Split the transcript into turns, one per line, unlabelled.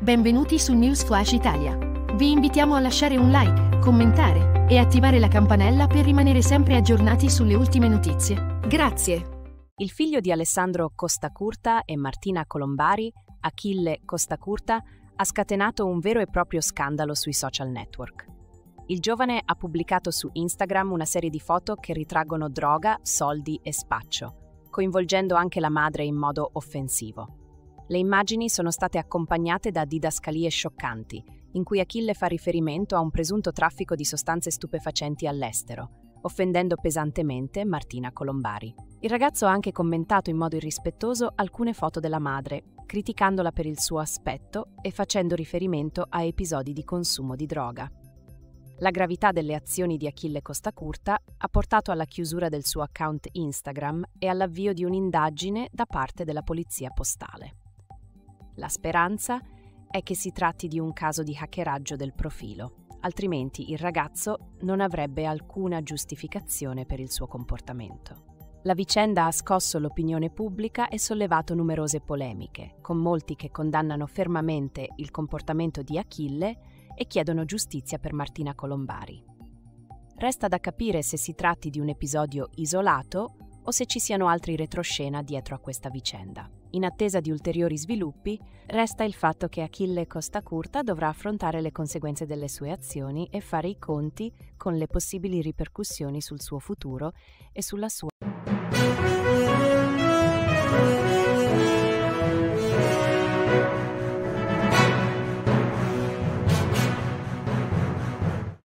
Benvenuti su News Flash Italia. Vi invitiamo a lasciare un like, commentare e attivare la campanella per rimanere sempre aggiornati sulle ultime notizie. Grazie.
Il figlio di Alessandro Costacurta e Martina Colombari, Achille Costacurta, ha scatenato un vero e proprio scandalo sui social network. Il giovane ha pubblicato su Instagram una serie di foto che ritraggono droga, soldi e spaccio, coinvolgendo anche la madre in modo offensivo. Le immagini sono state accompagnate da didascalie scioccanti, in cui Achille fa riferimento a un presunto traffico di sostanze stupefacenti all'estero, offendendo pesantemente Martina Colombari. Il ragazzo ha anche commentato in modo irrispettoso alcune foto della madre, criticandola per il suo aspetto e facendo riferimento a episodi di consumo di droga. La gravità delle azioni di Achille Costacurta ha portato alla chiusura del suo account Instagram e all'avvio di un'indagine da parte della polizia postale. La speranza è che si tratti di un caso di hackeraggio del profilo, altrimenti il ragazzo non avrebbe alcuna giustificazione per il suo comportamento. La vicenda ha scosso l'opinione pubblica e sollevato numerose polemiche, con molti che condannano fermamente il comportamento di Achille e chiedono giustizia per Martina Colombari. Resta da capire se si tratti di un episodio isolato o se ci siano altri retroscena dietro a questa vicenda. In attesa di ulteriori sviluppi, resta il fatto che Achille Costacurta dovrà affrontare le conseguenze delle sue azioni e fare i conti con le possibili ripercussioni sul suo futuro e sulla sua